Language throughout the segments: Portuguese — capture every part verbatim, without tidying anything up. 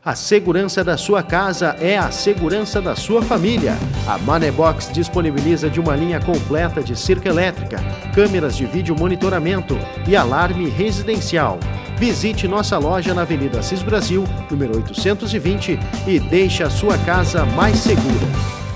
A segurança da sua casa é a segurança da sua família. A Manebox disponibiliza de uma linha completa de cerca elétrica, câmeras de vídeo monitoramento e alarme residencial. Visite nossa loja na Avenida Assis Brasil, número oitocentos e vinte, e deixe a sua casa mais segura.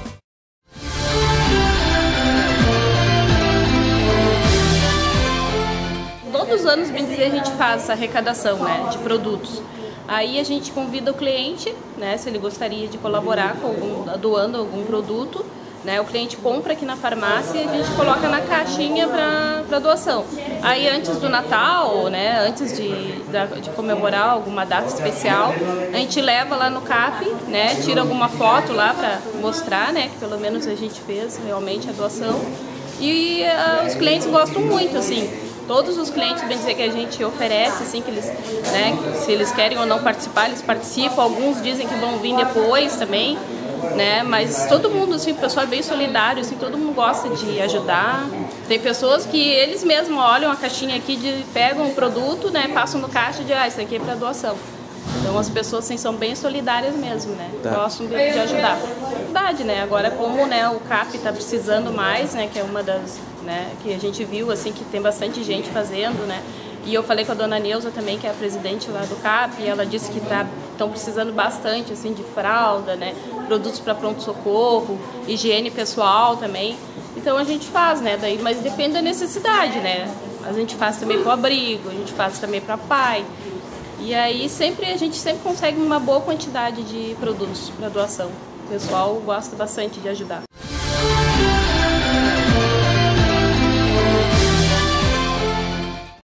Todos os anos, bem dizer, a gente faz essa arrecadação, né, de produtos. Aí a gente convida o cliente, né, se ele gostaria de colaborar com algum, doando algum produto, né, o cliente compra aqui na farmácia e a gente coloca na caixinha para doação. Aí antes do Natal, né, antes de, de comemorar alguma data especial, a gente leva lá no C A P, né, tira alguma foto lá para mostrar, né, que pelo menos a gente fez realmente a doação. E uh, os clientes gostam muito, assim. Todos os clientes, bem dizer, que a gente oferece, assim, que eles, né, se eles querem ou não participar, eles participam. Alguns dizem que vão vir depois também, né, mas todo mundo, assim, o pessoal é bem solidário, assim, todo mundo gosta de ajudar. Tem pessoas que eles mesmos olham a caixinha aqui, de, pegam o produto, né, passam no caixa e dizem, ah, isso aqui é para doação. Então as pessoas, assim, são bem solidárias mesmo, né, tá. Gostam de, de ajudar. Verdade, né, agora como, né, o C A P está precisando mais, né, que é uma das, né, que a gente viu, assim, que tem bastante gente fazendo, né, e eu falei com a dona Neuza também, que é a presidente lá do C A P, e ela disse que tá, estão precisando bastante, assim, de fralda, né, produtos para pronto-socorro, higiene pessoal também, então a gente faz, né, daí, mas depende da necessidade, né, a gente faz também para o abrigo, a gente faz também para pai. E aí sempre a gente sempre consegue uma boa quantidade de produtos para doação. O pessoal gosta bastante de ajudar.